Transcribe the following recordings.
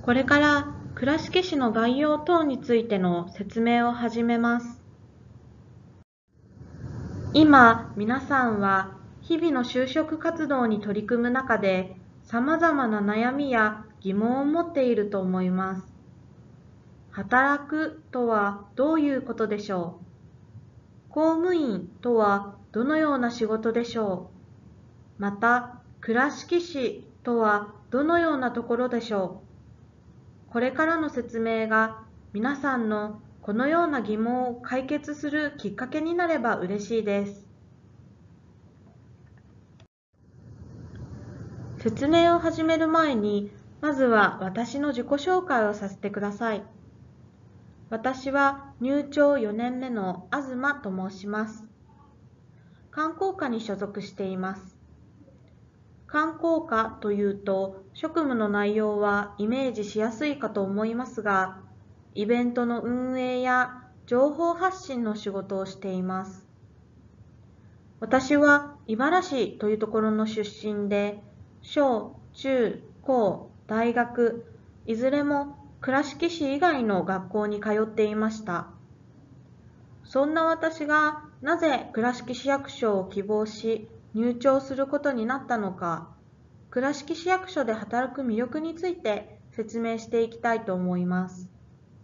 これから倉敷市の概要等についての説明を始めます。今、皆さんは日々の就職活動に取り組む中で様々な悩みや疑問を持っていると思います。働くとはどういうことでしょう？公務員とはどのような仕事でしょう？また、倉敷市とはどのようなところでしょう？これからの説明が皆さんのこのような疑問を解決するきっかけになれば嬉しいです。説明を始める前に、まずは私の自己紹介をさせてください。私は入庁4年目の東と申します。観光課に所属しています。観光課というと、職務の内容はイメージしやすいかと思いますが、イベントの運営や情報発信の仕事をしています。私は茨城というところの出身で、小、中、高、大学、いずれも倉敷市以外の学校に通っていました。そんな私がなぜ倉敷市役所を希望し入庁することになったのか、倉敷市役所で働く魅力について説明していきたいと思います。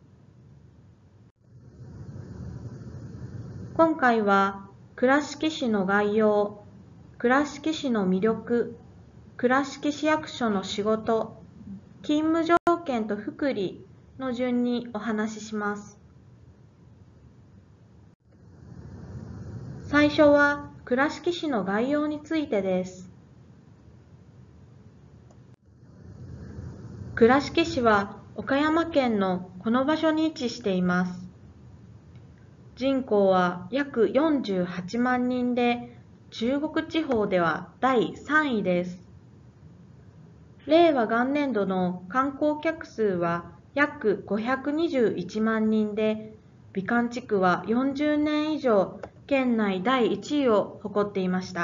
今回は倉敷市の概要、倉敷市の魅力、倉敷市役所の仕事、勤務条件と福利の順にお話しします。最初は倉敷市の概要についてです。倉敷市は岡山県のこの場所に位置しています。人口は約48万人で、中国地方では第3位です。令和元年度の観光客数は約521万人で、美観地区は40年以上県内第1位を誇っていました。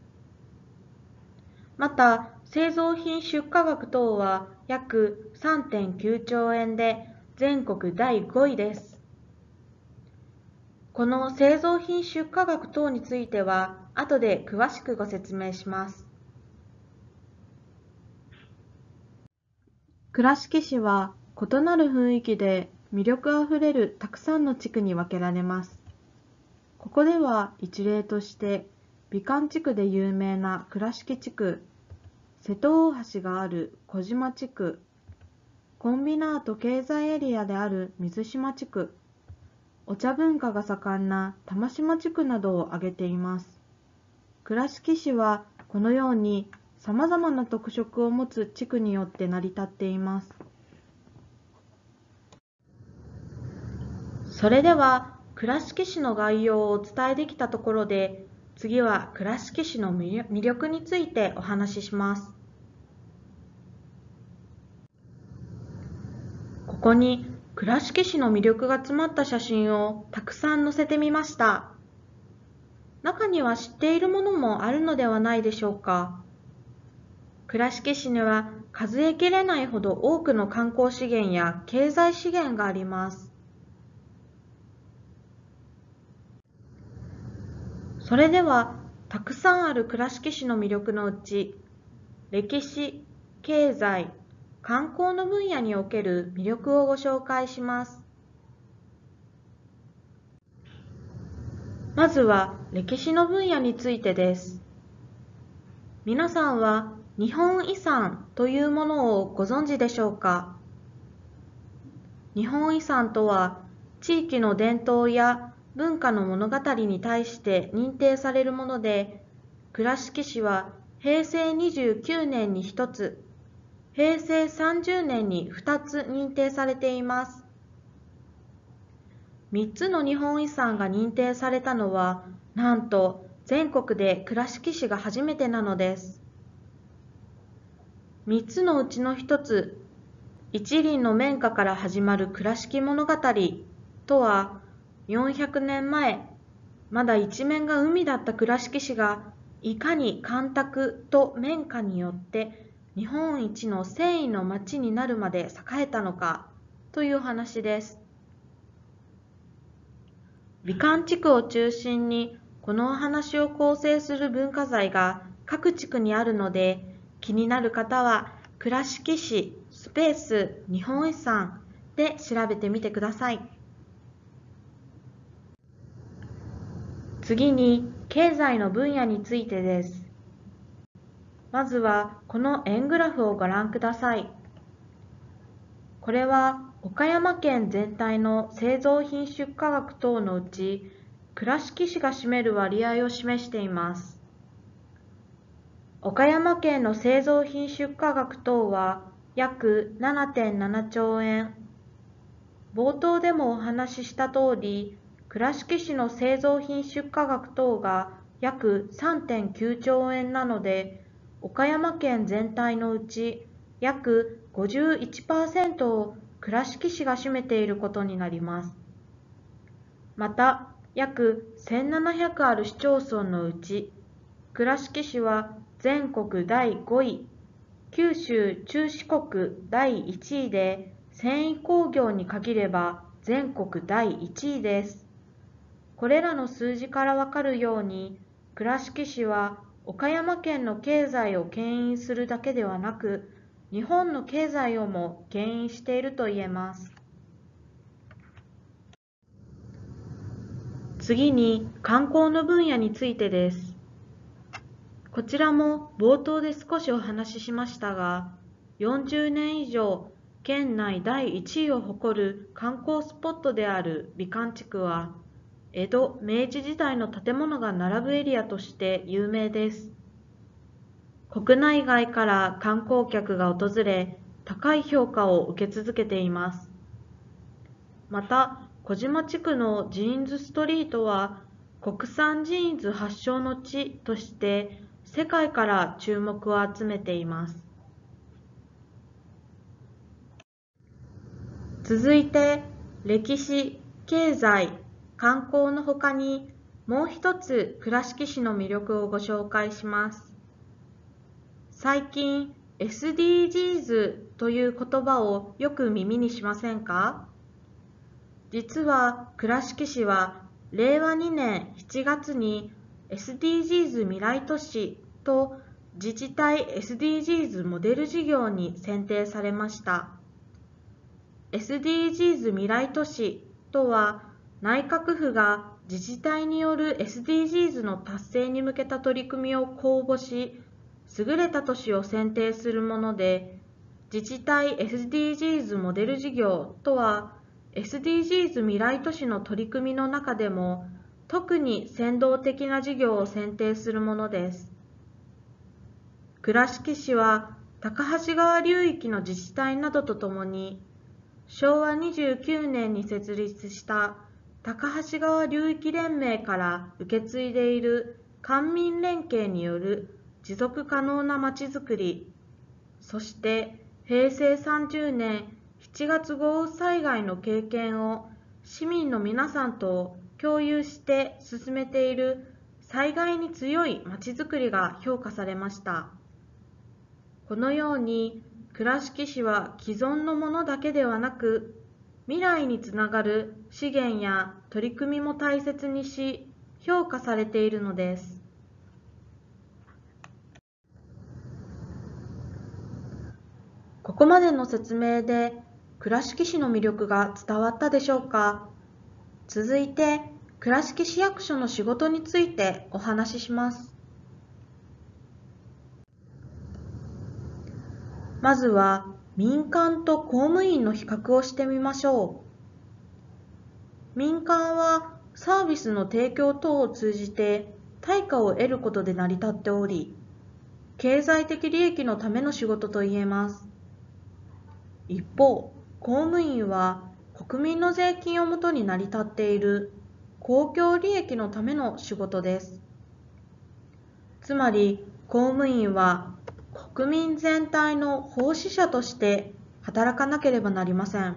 また、製造品出荷額等は約 3.9 兆円で全国第5位です。この製造品出荷額等については後で詳しくご説明します。倉敷市は異なる雰囲気で魅力あふれるたくさんの地区に分けられます。ここでは一例として美観地区で有名な倉敷地区、瀬戸大橋がある小島地区、コンビナート経済エリアである水島地区、お茶文化が盛んな玉島地区などを挙げています。倉敷市はこのように様々な特色を持つ地区によって成り立っています。それでは倉敷市の概要をお伝えできたところで、次は倉敷市の魅力についてお話しします。ここに倉敷市の魅力が詰まった写真をたくさん載せてみました。中には知っているものもあるのではないでしょうか。倉敷市には数えきれないほど多くの観光資源や経済資源があります。それでは、たくさんある倉敷市の魅力のうち、歴史、経済、観光の分野における魅力をご紹介します。まずは歴史の分野についてです。皆さんは日本遺産というものをご存知でしょうか？日本遺産とは、地域の伝統や文化の物語に対して認定されるもので、倉敷市は平成29年に1つ、平成30年に2つ認定されています。3つの日本遺産が認定されたのは、なんと全国で倉敷市が初めてなのです。3つのうちの1つ、一輪の綿花から始まる倉敷物語とは、400年前、まだ一面が海だった倉敷市が、いかに干拓と綿花によって日本一の繊維の町になるまで栄えたのかというお話です。美観地区を中心にこのお話を構成する文化財が各地区にあるので、気になる方は倉敷市スペース日本遺産で調べてみてください。次に経済の分野についてです。まずはこの円グラフをご覧ください。これは岡山県全体の製造品出荷額等のうち、倉敷市が占める割合を示しています。岡山県の製造品出荷額等は約 7.7 兆円。冒頭でもお話しした通り、倉敷市の製造品出荷額等が約 3.9 兆円なので、岡山県全体のうち約 51% を倉敷市が占めていることになります。また、約1700ある市町村のうち、倉敷市は全国第5位、九州中四国第1位で、繊維工業に限れば全国第1位です。これらの数字からわかるように、倉敷市は岡山県の経済を牽引するだけではなく、日本の経済をも牽引していると言えます。次に観光の分野についてです。こちらも冒頭で少しお話ししましたが、40年以上県内第1位を誇る観光スポットである美観地区は、江戸・明治時代の建物が並ぶエリアとして有名です。国内外から観光客が訪れ、高い評価を受け続けています。また、小島地区のジーンズストリートは、国産ジーンズ発祥の地として世界から注目を集めています。続いて、歴史、経済、観光の他にもう一つ倉敷市の魅力をご紹介します。最近 SDGs という言葉をよく耳にしませんか？実は倉敷市は令和2年7月に SDGs 未来都市と自治体 SDGs モデル事業に選定されました。SDGs 未来都市とは、内閣府が自治体による SDGs の達成に向けた取り組みを公募し、優れた都市を選定するもので、自治体 SDGs モデル事業とは、SDGs 未来都市の取り組みの中でも、特に先導的な事業を選定するものです。倉敷市は、高梁川流域の自治体などとともに、昭和29年に設立した高梁川流域連盟から受け継いでいる官民連携による持続可能なまちづくり、そして平成30年7月豪雨災害の経験を市民の皆さんと共有して進めている災害に強いまちづくりが評価されました。このように倉敷市は既存のものだけではなく、未来につながる資源や取り組みも大切にし、評価されているのです。ここまでの説明で倉敷市の魅力が伝わったでしょうか？続いて、倉敷市役所の仕事についてお話しします。まずは民間と公務員の比較をしてみましょう。民間はサービスの提供等を通じて対価を得ることで成り立っており、経済的利益のための仕事と言えます。一方、公務員は国民の税金をもとに成り立っている公共利益のための仕事です。つまり、公務員は国民全体の奉仕者として働かなければなりません。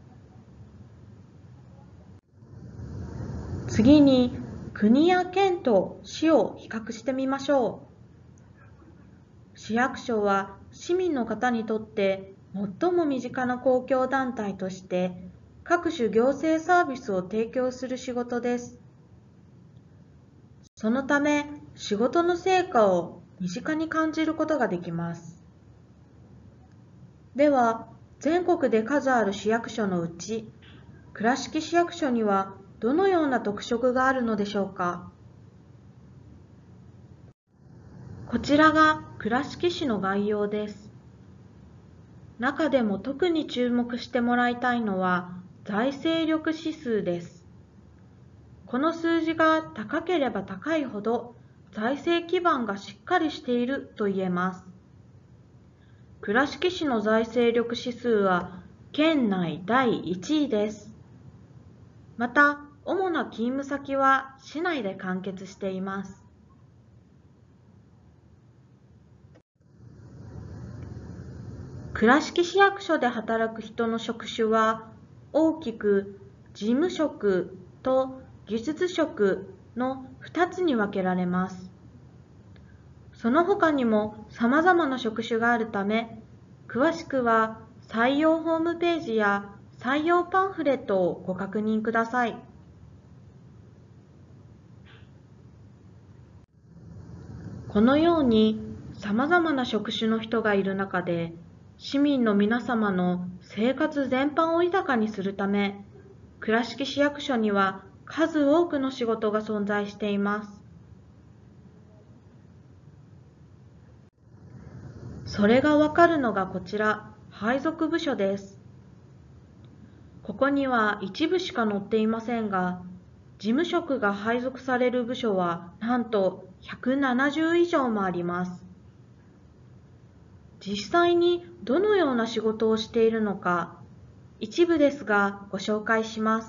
次に、国や県と市を比較してみましょう。市役所は市民の方にとって最も身近な公共団体として各種行政サービスを提供する仕事です。そのため、仕事の成果を身近に感じることができます。では、全国で数ある市役所のうち、倉敷市役所にはどのような特色があるのでしょうか。こちらが倉敷市の概要です。中でも特に注目してもらいたいのは財政力指数です。この数字が高ければ高いほど財政基盤がしっかりしていると言えます。倉敷市の財政力指数は県内第1位です。また、主な勤務先は市内で完結しています。倉敷市役所で働く人の職種は大きく事務職と技術職の2つに分けられます。その他にも様々な職種があるため、詳しくは採用ホームページや採用パンフレットをご確認ください。このように様々な職種の人がいる中で、市民の皆様の生活全般を豊かにするため、倉敷市役所には数多くの仕事が存在しています。それがわかるのがこちら、配属部署です。ここには一部しか載っていませんが、事務職が配属される部署はなんと170以上もあります。実際にどのような仕事をしているのか、一部ですがご紹介します。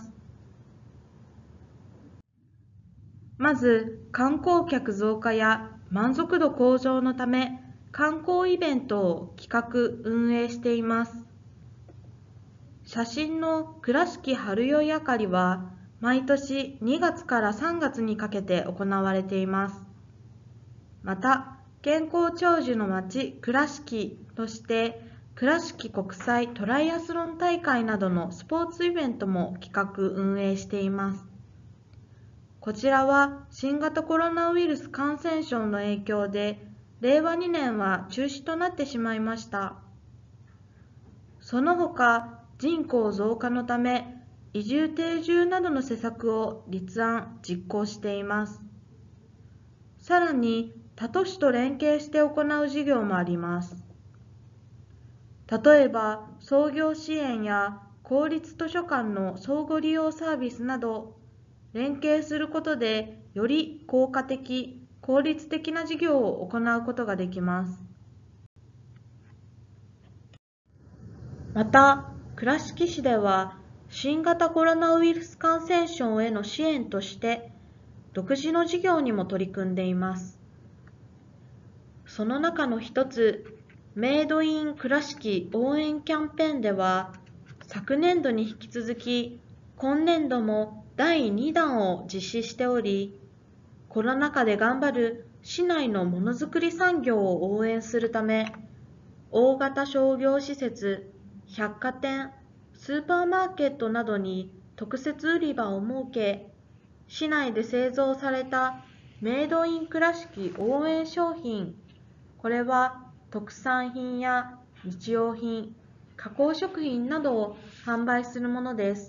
まず、観光客増加や満足度向上のため、観光イベントを企画・運営しています。写真の倉敷春よいあかりは、毎年2月から3月にかけて行われています。また、健康長寿の町倉敷として、倉敷国際トライアスロン大会などのスポーツイベントも企画・運営しています。こちらは新型コロナウイルス感染症の影響で、令和2年は中止となってしまいました。その他、人口増加のため、移住定住などの施策を立案・実行しています。さらに、他都市と連携して行う事業もあります。例えば、創業支援や公立図書館の相互利用サービスなど、連携することでより効果的、効率的な事業を行うことができます。また、倉敷市では新型コロナウイルス感染症への支援として独自の事業にも取り組んでいます。その中の一つ、メイドイン倉敷応援キャンペーンでは、昨年度に引き続き今年度も第2弾を実施しており、コロナ禍で頑張る市内のものづくり産業を応援するため、大型商業施設、百貨店、スーパーマーケットなどに特設売り場を設け、市内で製造されたメイドイン倉敷応援商品、これは特産品や日用品、加工食品などを販売するものです。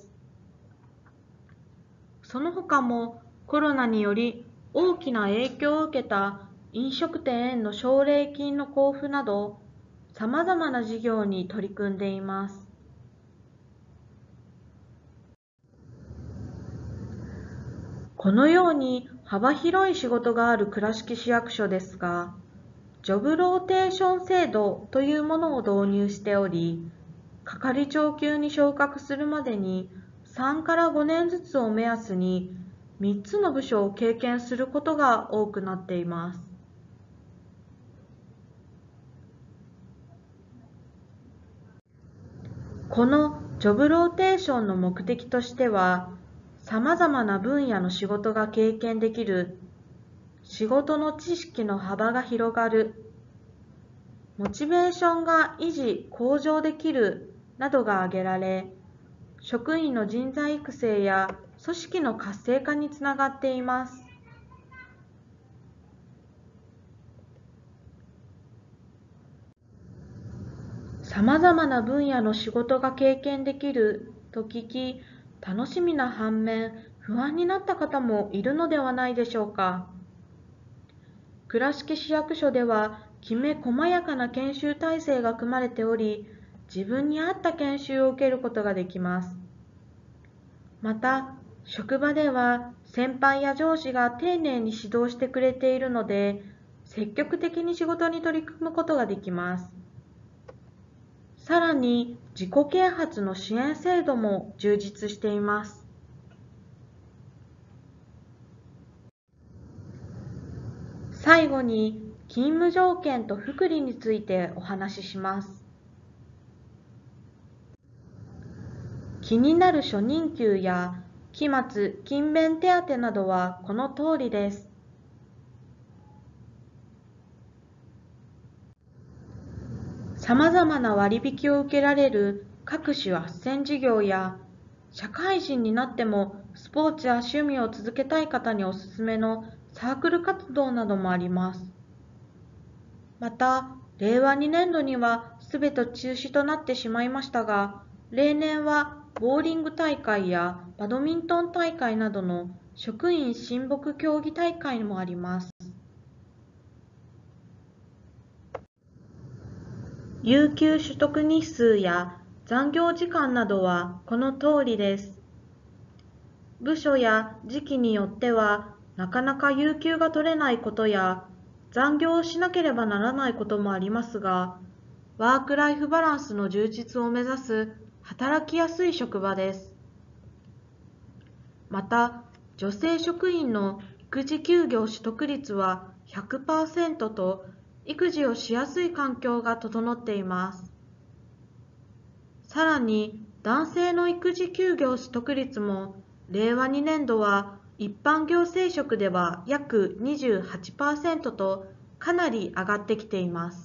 その他もコロナにより大きな影響を受けた飲食店への奨励金の交付など、様々な事業に取り組んでいます。このように幅広い仕事がある倉敷市役所ですが、ジョブローテーション制度というものを導入しており、係長級に昇格するまでに3から5年ずつを目安に3つの部署を経験することが多くなっています。このジョブローテーションの目的としては、様々な分野の仕事が経験できる、仕事の知識の幅が広がる、 モチベーションが維持・向上できるなどが挙げられ、職員の人材育成や組織の活性化につながっています。さまざまな分野の仕事が経験できると聞き、楽しみな反面、不安になった方もいるのではないでしょうか。倉敷市役所では、きめ細やかな研修体制が組まれており、自分に合った研修を受けることができます。また、職場では先輩や上司が丁寧に指導してくれているので、積極的に仕事に取り組むことができます。さらに、自己啓発の支援制度も充実しています。最後に、勤務条件と福利についてお話しします。気になる初任給や期末・勤勉手当などはこの通りです。さまざまな割引を受けられる各種斡旋事業や、社会人になってもスポーツや趣味を続けたい方におすすめのサークル活動などもあります。また、令和2年度にはすべて中止となってしまいましたが、例年はボーリング大会やバドミントン大会などの職員親睦競技大会もあります。有給取得日数や残業時間などはこの通りです。部署や時期によってはなかなか有給が取れないことや残業をしなければならないこともありますが、ワークライフバランスの充実を目指す働きやすい職場です。また、女性職員の育児休業取得率は 100% と育児をしやすい環境が整っています。さらに、男性の育児休業取得率も令和2年度は一般行政職では約 28% とかなり上がってきています。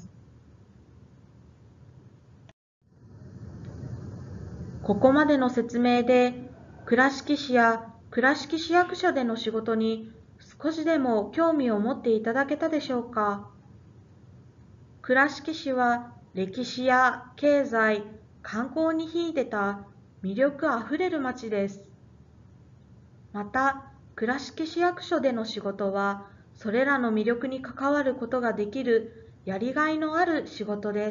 ここまでの説明で、倉敷市や倉敷市役所での仕事に少しでも興味を持っていただけたでしょうか。倉敷市は歴史や経済、観光に秀でた魅力あふれる町です。また、倉敷市役所での仕事は、それらの魅力に関わることができるやりがいのある仕事です。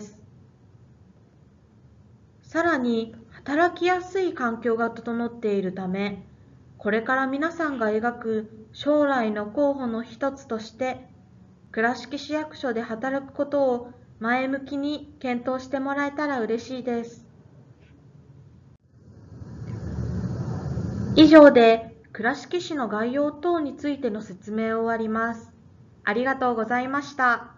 さらに、働きやすい環境が整っているため、これから皆さんが描く将来の候補の一つとして、倉敷市役所で働くことを前向きに検討してもらえたら嬉しいです。以上で倉敷市の概要等についての説明を終わります。ありがとうございました。